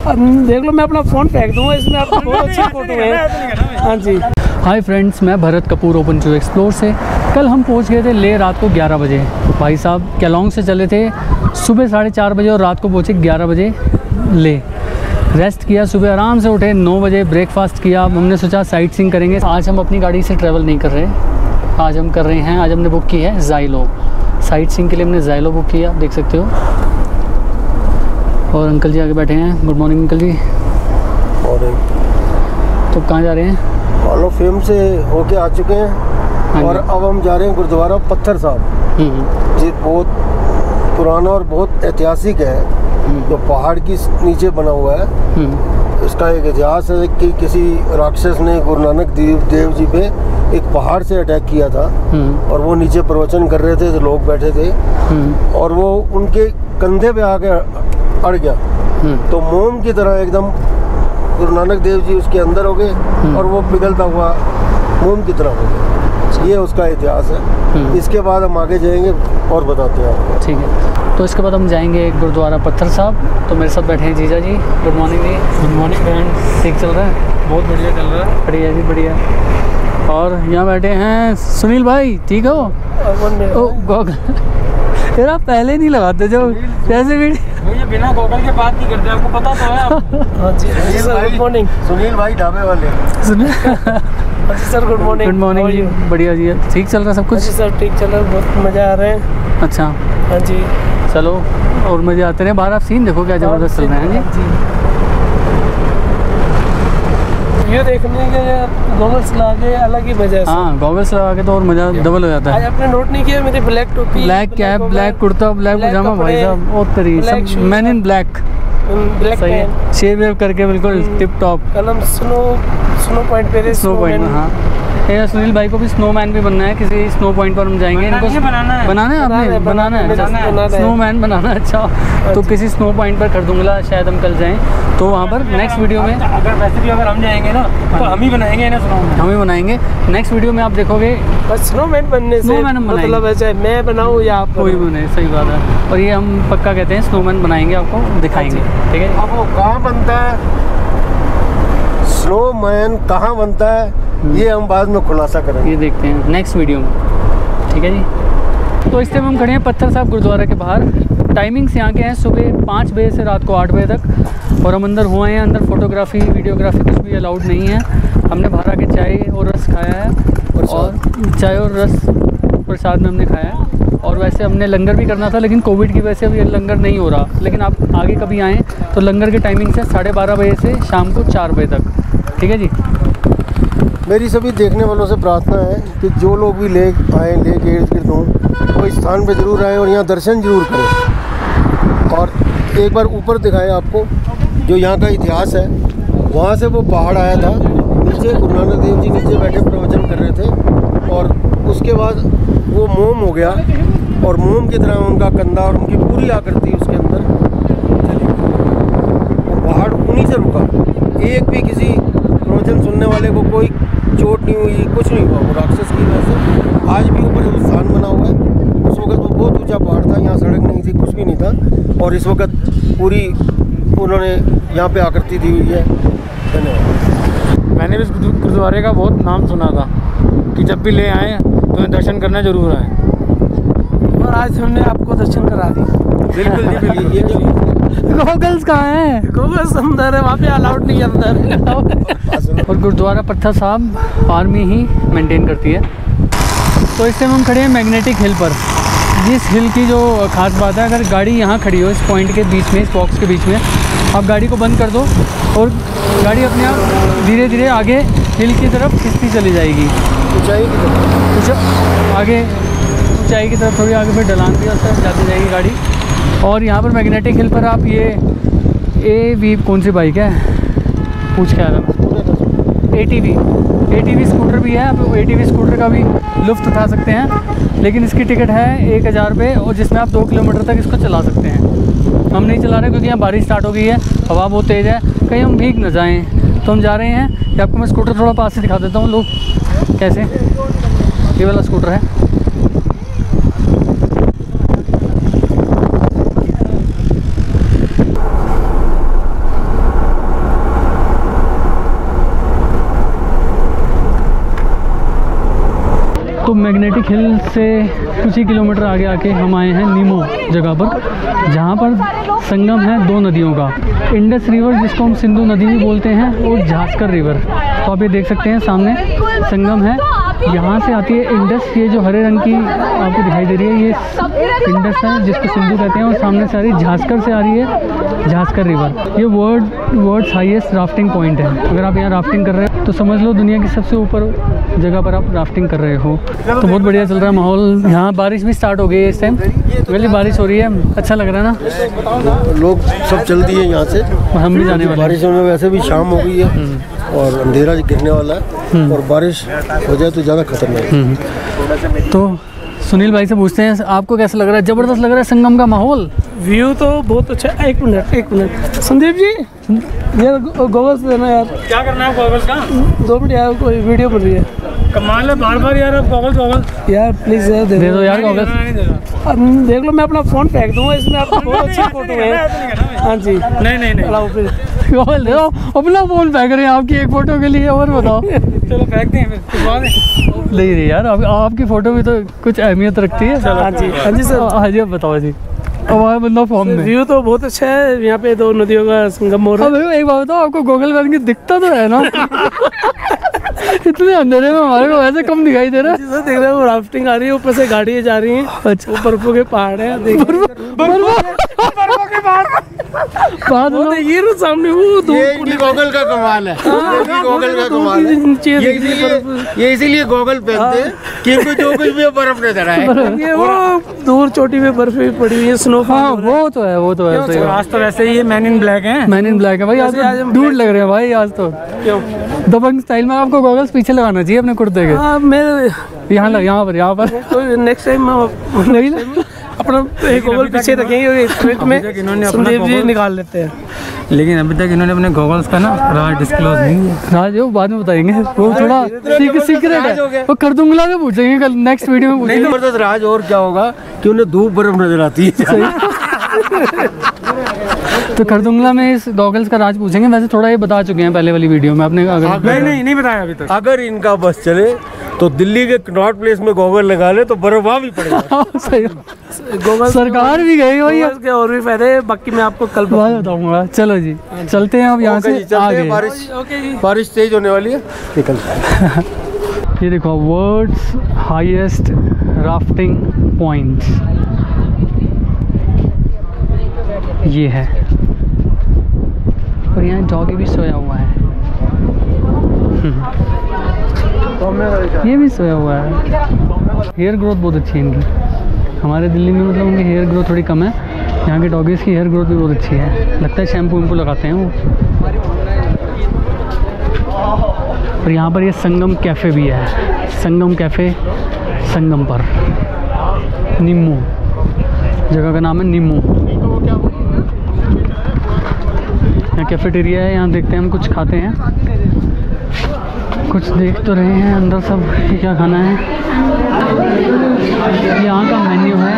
देख लो, मैं अपना फ़ोन फेंक दूँगा इसमें, आपको बहुत अच्छी फोटो है। हाँ जी। हाय फ्रेंड्स, मैं Bharat Kapoor open to explore से। कल हम पहुंच गए थे ले रात को 11 बजे। भाई साहब केलोंग से चले थे सुबह 4:30 बजे और रात को पहुंचे 11 बजे ले। रेस्ट किया, सुबह आराम से उठे 9 बजे, ब्रेकफास्ट किया। हमने सोचा साइट सीइंग करेंगे। आज हम अपनी गाड़ी से ट्रैवल नहीं कर रहे, आज हम कर रहे हैं, आज हमने बुक की है ज़ाइलो। साइट सीइंग के लिए हमने ज़ाइलो बुक किया, आप देख सकते हो। और अंकल जी आगे बैठे हैं। गुड मॉर्निंग अंकल जी। मॉर्निंग। तो कहाँ जा रहे हैं? हॉल ऑफ फेम से होके आ चुके हैं और अब हम जा रहे हैं गुरुद्वारा पत्थर साहब जी। बहुत पुराना और बहुत ऐतिहासिक है, जो पहाड़ की नीचे बना हुआ है। इसका एक इतिहास है कि किसी राक्षस ने गुरु नानक देव जी पे एक पहाड़ से अटैक किया था और वो नीचे प्रवचन कर रहे थे, तो लोग बैठे थे और वो उनके कंधे पे आके अड़ गया, तो मोम की तरह एकदम गुरु नानक देव जी उसके अंदर हो गए और वो पिघलता हुआ मोम की तरह हो गया। ये उसका इतिहास है। इसके बाद हम आगे जाएंगे और बताते हैं आपको। ठीक है, तो इसके बाद हम जाएंगे गुरुद्वारा पत्थर साहब। तो मेरे साथ बैठे हैं जीजा जी। गुड मॉर्निंग जी। Good morning friend. ठीक चल रहा है? बहुत बढ़िया चल रहा है। बढ़िया जी, बढ़िया। और यहाँ बैठे हैं सुनील भाई। ठीक हो? ओ गॉगल यार आप पहले नहीं लगाते जो कैसे भी ये बिना गॉगल के बात नहीं करते, आपको पता तो है आप। हाँ जी सर, गुड मॉर्निंग। सुनील भाई ढाबे वाले। हाँ जी sir, good morning. Good morning जी। बढ़िया जी। ठीक चल रहा है सब कुछ? जी सर ठीक चल रहा है, बहुत मज़ा आ रहा है। अच्छा। हाँ जी चलो और मज़े आते रहे। बाहर आप सीन देखो क्या ज़बरदस्त चल रहे हैं जी। ये देखने के गॉगल्स लगा के अलग ही मजा है। हाँ, गॉगल्स लगा के तो और मज़ा डबल हो जाता है। आज आपने नोट नहीं किया मेरी ब्लैक टोपी, black cap, black kurta, black pyjama, भाई साहब बहुत तरीके मैन इन ब्लैक। ब्लैक सही है, शेव वेव करके बिल्कुल टिप टॉप। कल हम स्नो पॉइंट पे स्नो पॉइंट में। हाँ, ये सुनील भाई को भी स्नोमैन भी बनना है। किसी स्नो पॉइंट पर हम जाएंगे, इनको बनाना है आपने बनाना है स्नोमैन बनाना है। अच्छा, तो किसी स्नो पॉइंट पर खरदुंगला शायद हम कल जाएं, तो वहाँ पर नेक्स्ट वीडियो में अगर वैसे भी अगर हम जाएंगे ना तो हम ही बनाएंगे ना स्नोमैन। हम ही बनाएंगे। नेक्स्ट वीडियो में आप देखोगे बस स्नोमैन बनने से मतलब ऐसे मैं बनाऊँ या आप कोई बने। सही बात है, और ये हम पक्का कहते हैं स्नोमैन बनाएंगे, आपको दिखाएंगे। ठीक है। अब वो कहाँ बनता है, स्नोमैन कहाँ बनता है, ये हम बाद में खुलासा करेंगे। ये देखते हैं नेक्स्ट वीडियो में। ठीक है जी। तो इस टाइम हम खड़े हैं पत्थर साहब गुरुद्वारा के बाहर। टाइमिंग्स यहाँ के हैं सुबह 5 बजे से रात को 8 बजे तक, और हम अंदर हुए हैं। अंदर फोटोग्राफी वीडियोग्राफी कुछ भी अलाउड नहीं है। हमने बाहर आके चाय और रस खाया है, और चाय और रस प्रसाद में हमने खाया है। और वैसे हमने लंगर भी करना था, लेकिन कोविड की वजह से अभी लंगर नहीं हो रहा। लेकिन आप आगे कभी आएँ तो लंगर की टाइमिंग है 12:30 बजे से शाम को 4 बजे तक। ठीक है जी। मेरी सभी देखने वालों से प्रार्थना है कि जो लोग भी ले इर्द गिर्द हों, वो इस स्थान पर जरूर आएँ और यहाँ दर्शन जरूर करें। और एक बार ऊपर दिखाएं आपको, जो यहाँ का इतिहास है। वहाँ से वो पहाड़ आया था, नीचे गुरु नानक देव जी नीचे बैठे प्रवचन कर रहे थे, और उसके बाद वो मोम हो गया और मोम की तरह उनका कंधा और उनकी पूरी आकृति उसके अंदर चली। और पहाड़ उन्हीं से रुका। एक भी किसी प्रवचन सुनने वाले को कोई चोट नहीं हुई, कुछ नहीं हुआ। वो राक्षस की वजह से आज भी ऊपर जो स्थान बना हुआ है, उस वक्त वो बहुत ऊंचा पहाड़ था, यहाँ सड़क नहीं थी, कुछ भी नहीं था, और इस वक्त पूरी उन्होंने यहाँ पे आकृति दी हुई है। धन्यवाद। मैंने भी इस गुरुद्वारे का बहुत नाम सुना था कि जब भी ले आए तो दर्शन करना जरूर आए, और आज हमने आपको दर्शन करा दिया। बिल्कुल जी, बिल्कुल। गॉगल्स कहाँ हैं? गॉगल्स अंदर है, वहाँ पे अलाउड नहीं है अंदर। और गुरुद्वारा पत्थर साहब आर्मी ही मेंटेन करती है। तो इस टाइम हम खड़े हैं मैग्नेटिक हिल पर। जिस हिल की जो खास बात है, अगर गाड़ी यहाँ खड़ी हो इस पॉइंट के बीच में, इस बॉक्स के बीच में, आप गाड़ी को बंद कर दो और गाड़ी अपने आप धीरे धीरे आगे हिल की तरफ खिंचती चली जाएगी। ऊंचाई की तरफ आगे ऊंचाई की तरफ थोड़ी आगे फिर ढलान भी उस तरफ जाती जाएगी गाड़ी। और यहाँ पर मैग्नेटिक हिल पर आप ये AV कौन सी बाइक है पूछ के आ रहा हूँ, ATV स्कूटर भी है। आप ATV स्कूटर का भी लुत्फ़ उठा सकते हैं, लेकिन इसकी टिकट है 1000 रुपये, और जिसमें आप 2 किलोमीटर तक इसको चला सकते हैं। हम नहीं चला रहे क्योंकि यहाँ बारिश स्टार्ट हो गई है, हवा बहुत तेज़ है, कहीं हम भीग न जाएँ, तो हम जा रहे हैं। कि आपको मैं स्कूटर थोड़ा पास से दिखा देता हूँ। लोग कैसे, ये वाला स्कूटर है। मैग्नेटिक हिल से कुछ ही किलोमीटर आगे आके हम आए हैं नीमो जगह पर, जहाँ पर संगम है दो नदियों का, इंडस रिवर जिसको हम सिंधु नदी भी बोलते हैं और झांसकर रिवर। तो आप ये देख सकते हैं सामने संगम है, यहाँ से आती है इंडस, ये जो हरे रंग की आपको दिखाई दे रही है ये इंडस है जिसको सिंधु कहते हैं, और सामने से आ रही झांसकर से आ रही है झांसकर रिवर। ये वर्ल्ड्स हाईएस्ट राफ्टिंग पॉइंट है। अगर आप यहाँ राफ्टिंग कर रहे हो तो समझ लो दुनिया की सबसे ऊपर जगह पर आप राफ्टिंग कर रहे हो। तो बहुत बढ़िया चल रहा है माहौल। यहाँ बारिश भी स्टार्ट हो गई है इस टाइम, पहले बारिश हो रही है, अच्छा लग रहा है ना। लोग सब चल दिए यहाँ से, हम भी जाने वाले हैं। बारिश में वैसे भी शाम हो गई है और अंधेरा गिरने वाला है और बारिश हो जाए तो ज़्यादा खतरनाक है। तो सुनील भाई से पूछते हैं आपको कैसा लग रहा है? ज़बरदस्त लग रहा है संगम का माहौल। व्यू तो बहुत अच्छा है। एक मिनट संदीप जी, यार गॉगल्स देना यार। क्या करना है गॉगल्स का? 2 मिनट यार, कोई वीडियो बन रही है। कमाल है, बार बार यार गॉगल्स यार प्लीज़ यार दे दो यार गॉगल्स। अब देख लो, मैं अपना फ़ोन फेंक दूंगा, इसमें आपको बहुत अच्छी फोटो है। हाँ जी, नहीं अलाउ फिर गॉगल दे दो, अपना फ़ोन फेंक रहे हैं आपकी एक फ़ोटो के लिए, और बताओ। चलो फेंकते हैं फिर। नहीं यार, आपकी फ़ोटो भी तो कुछ अहमियत रखती है। हाँ जी सर। हाँ जी, अब बताओ जी। हमारा बंदा फॉर्म में। व्यू तो बहुत अच्छा है, यहाँ पे 2 नदियों का संगम हो रहा है। अब एक बात बताओ, आपको गॉगल पहन के दिखता तो है ना? इतने अंधेरे में हमारे को वैसे कम दिखाई दे रहा है। जैसे देख रहे हो राफ्टिंग आ रही है, ऊपर से गाड़ियाँ जा रही हैं। अच्छा, वो बर्फों के पहाड़ है, वो देखिए ना सामने वो ये गॉगल का कमाल है, गॉगल का कमाल है। ये इसीलिए गॉगल पहनते हैं कि इनको जो कुछ भी बर्फ नजर आए। ये वो दूर चोटी पे बर्फ भी पड़ी हुई है, स्नोफॉल। हाँ वो तो है, वो तो है। सही आज तो वैसे ही मैन इन ब्लैक है। मैन इन ब्लैक है भाई, आज तो दूर लग रहे हैं भाई आज तो। क्यों? दबंग स्टाइल में आपको गॉगल्स पीछे लगाना चाहिए अपने कुर्ते के। हाँ, मैं यहाँ पर तो नेक्स्ट टाइम नहीं अपना एक गॉगल पीछे रखेंगे और एक फ्रंट में संदीप जी निकाल लेते हैं। लेकिन अभी तक इन्होंने अपने गॉगल्स का ना राज डिस्क्लोज नहीं है। राज वो बाद में बताएंगे, वो थोड़ा सीक्रेट है, वो खरदुंगला से पूछेंगे कल नेक्स्ट वीडियो में पूछेंगे। जबरदस्त राज और क्या होगा कि उन्हें धूप बर्फ नजर आती है। तो खरदुंगला में इस गॉगल्स का राज पूछेंगे। वैसे थोड़ा ये बता चुके हैं पहले वाली वीडियो में आपने। अगर नहीं बताया अभी तक। अगर इनका बस चले तो दिल्ली के कनॉट प्लेस में गॉगल लगा ले तो बर्फ वहाँ भी पड़ेगा। सही, गॉगल सरकार भी गई भाई, के और भी फायदे हैं, बाकी मैं आपको कल बताऊंगा। चलो जी चलते हैं अब यहाँ से आगे। बारिश तेज होने वाली है, निकलते हैं। ये देखो वर्ल्ड्स हाईएस्ट राफ्टिंग पॉइंट ये है, और यहाँ डॉगी भी सोया हुआ है। ये भी सोया हुआ है। हेयर ग्रोथ बहुत अच्छी है इनकी। हमारे दिल्ली में मतलब उनकी हेयर ग्रोथ थोड़ी कम है, यहाँ के डॉगीज़ की हेयर ग्रोथ भी बहुत अच्छी है। लगता है शैम्पू वैम्पू लगाते हैं वो। और यहाँ पर ये संगम कैफ़े भी है, संगम कैफ़े संगम पर, नीमू जगह का नाम है नीमू। यहाँ कैफेटेरिया है, यहाँ देखते हैं हम कुछ खाते हैं, कुछ देख तो रहे हैं अंदर सब कि क्या खाना है। यहाँ का मेन्यू है।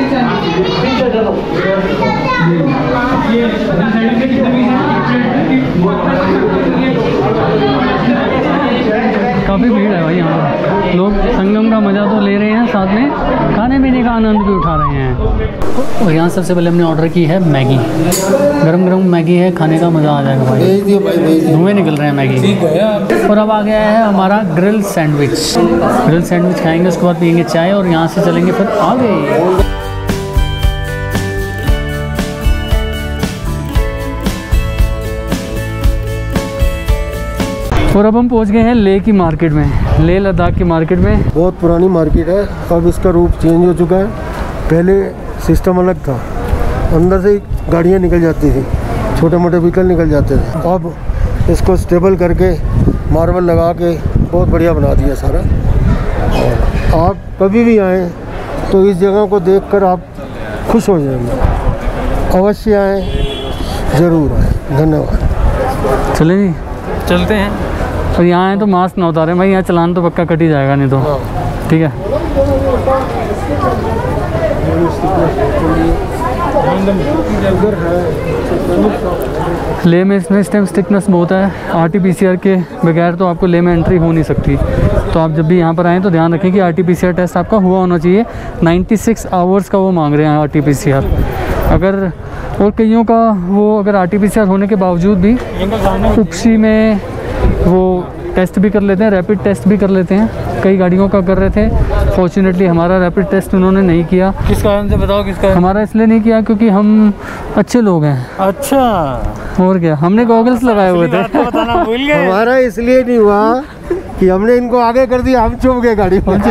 काफ़ी भीड़ है भाई यहाँ पर, लोग संगम का मज़ा तो ले रहे हैं, साथ में खाने पीने का आनंद भी उठा रहे हैं। और यहाँ सबसे पहले हमने ऑर्डर की है मैगी, गरम गरम मैगी है, खाने का मज़ा आ जाएगा भाई, धुएँ निकल रहे हैं मैगी। और अब आ गया है हमारा ग्रिल सैंडविच। ग्रिल सैंडविच खाएंगे, उसके बाद पियेंगे चाय और यहाँ से चलेंगे फिर आगे। और अब हम पहुंच गए हैं लेह की मार्केट में, लेह लद्दाख की मार्केट में। बहुत पुरानी मार्केट है, अब इसका रूप चेंज हो चुका है। पहले सिस्टम अलग था, अंदर से गाड़ियाँ निकल जाती थी, छोटे मोटे व्हीकल निकल जाते थे। अब इसको स्टेबल करके मार्बल लगा के बहुत बढ़िया बना दिया सारा। और आप कभी भी आएँ तो इस जगह को देखकर आप खुश हो जाएंगे। अवश्य आएँ, ज़रूर आएँ। धन्यवाद। चले जी, चलते हैं। और यहाँ आए तो मास्क ना उतारें भाई, यहाँ चलान तो पक्का कट ही जाएगा, नहीं तो ठीक है। ले में इसमें इस टाइम स्ट्रिक्टनेस बहुत है, RT-PCR के बगैर तो आपको ले में एंट्री हो नहीं सकती। तो आप जब भी यहाँ पर आएँ तो ध्यान रखें कि RT-PCR टेस्ट आपका हुआ होना चाहिए। 96 आवर्स का वो मांग रहे हैं RT-PCR। अगर और कईयों का वो अगर RT-PCR होने के बावजूद भी उपसी में वो टेस्ट भी कर लेते हैं, रैपिड टेस्ट भी कर लेते हैं। कई गाड़ियों का कर रहे थे, फॉर्चुनेटली हमारा रैपिड टेस्ट उन्होंने नहीं किया। किस कारण से बताओ, किस कारण? हमारा इसलिए नहीं किया क्योंकि हम अच्छे लोग हैं। अच्छा, और क्या, हमने गॉगल्स लगाए हुए थे। तो बताना भूल गए। हमारा इसलिए नहीं हुआ कि हमने इनको आगे कर दिया, हम चुप गए गाड़ी में।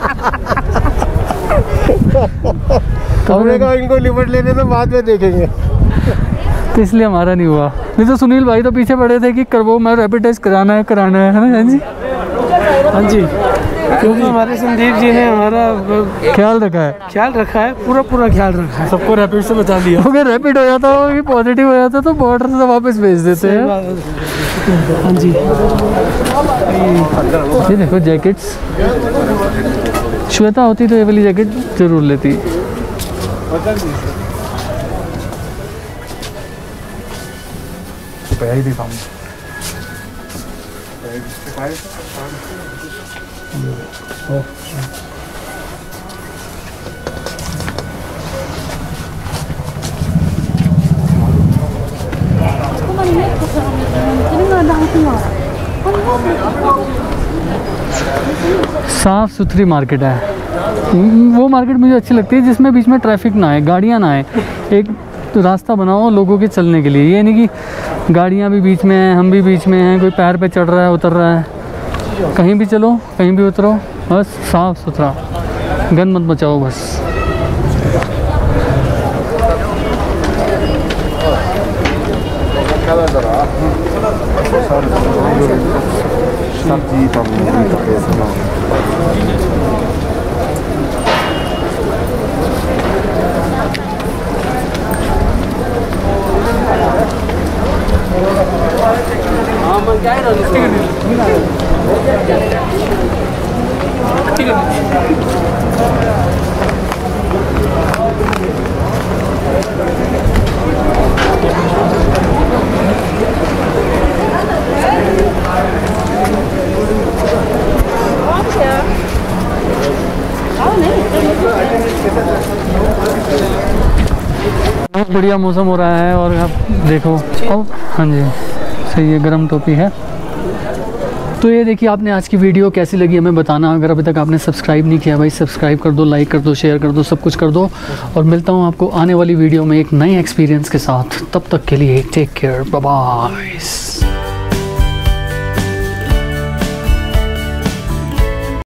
हमने कहा इनको लिमिट लेने तो बाद में देखेंगे। तो इसलिए हमारा नहीं हुआ। नहीं तो सुनील भाई तो पीछे पड़े थे कि करवो, मैं रैपिड टेस्ट कराना है ना। हाँ जी, हाँ जी, क्योंकि हमारे संदीप जी ने हमारा ख्याल रखा है, पूरा ख्याल रखा है। सबको रैपिड से बचा दिया। अगर रैपिड हो जाता हो, पॉजिटिव हो जाता तो बॉर्डर से वापस भेज देते हैं। हाँ जी, ये देखो जैकेट्स, श्वेता होती तो ये वाली जैकेट जरूर लेती। साफ़ सुथरी मार्केट है। वो मार्केट मुझे अच्छी लगती है जिसमें बीच में ट्रैफिक ना आए, गाड़ियाँ ना आए। एक तो रास्ता बनाओ लोगों के चलने के लिए, ये नहीं कि गाड़ियाँ भी बीच में हैं, हम भी बीच में हैं, कोई पैर पे चढ़ रहा है उतर रहा है। कहीं भी चलो, कहीं भी उतरो, बस साफ़ सुथरा, गंद मत मचाओ बस। बहुत बढ़िया मौसम हो रहा है और आप देखो, हाँ जी सही है, गर्म टोपी है। तो ये देखिए, आपने आज की वीडियो कैसी लगी हमें बताना। अगर अभी तक आपने सब्सक्राइब नहीं किया भाई, सब्सक्राइब कर दो, लाइक कर दो, शेयर कर दो, सब कुछ कर दो। और मिलता हूँ आपको आने वाली वीडियो में एक नए एक्सपीरियंस के साथ। तब तक के लिए टेक केयर, बाय बाय।